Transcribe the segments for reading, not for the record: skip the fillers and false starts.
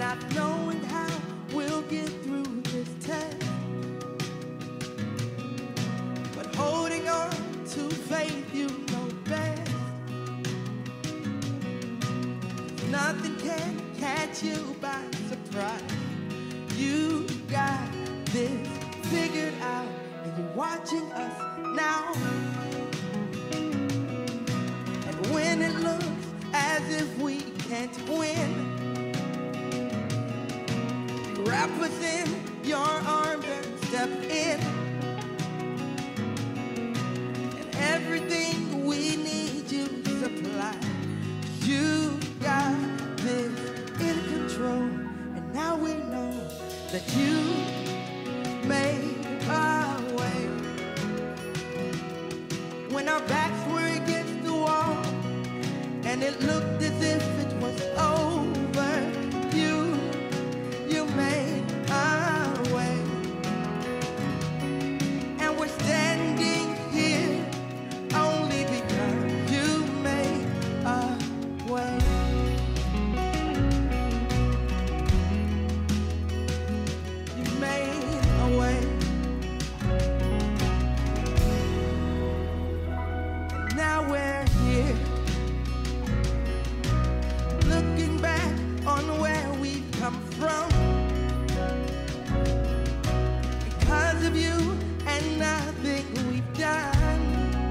not knowing how we'll get through this test, but holding on to faith, you know best. Nothing can catch you by surprise. You got this figured out, and you're watching us now. And when it looks as if we can't win, you wrap us in your arms and step in. And everything we need you supply. You got this in control, and now we know that you made our way. When our backs were against the wall and it looked as if it was over, you made our way. And we're standing here only because you made our way. You made a way. And now we're here, looking back on where we've come from. Because of you and nothing we've done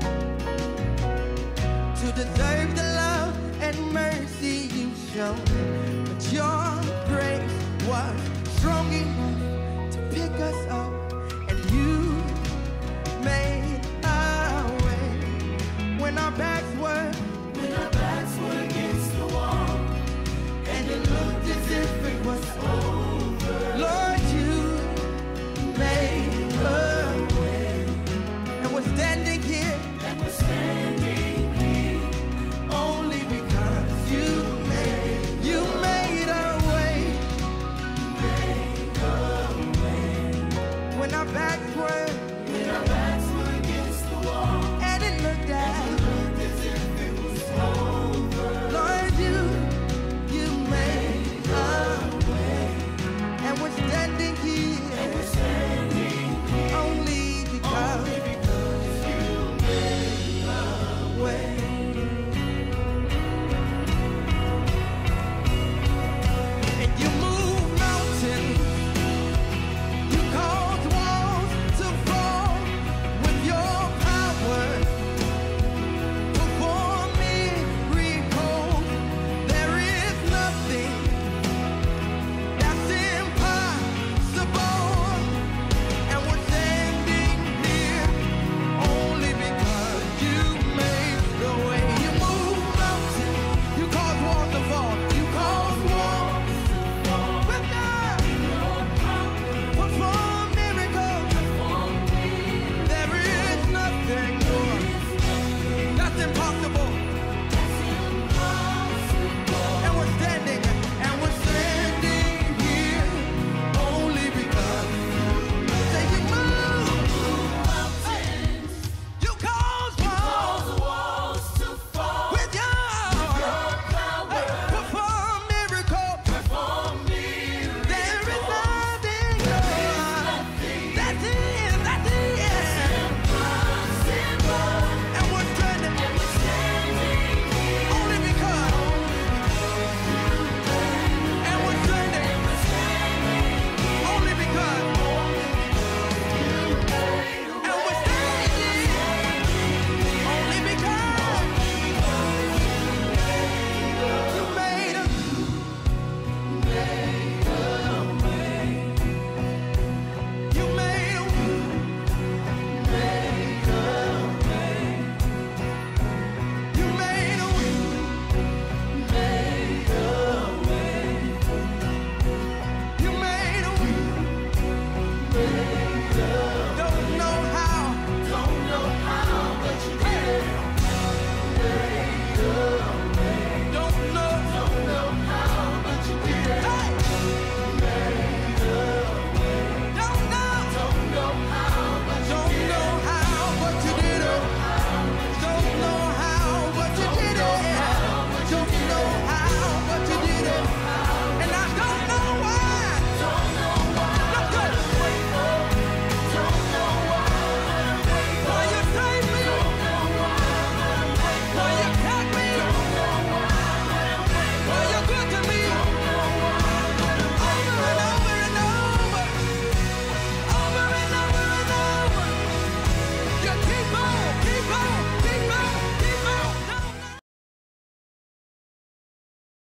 to deserve the love and mercy you showed. But your grace was strong enough to pick us up, and you made our way. When our backs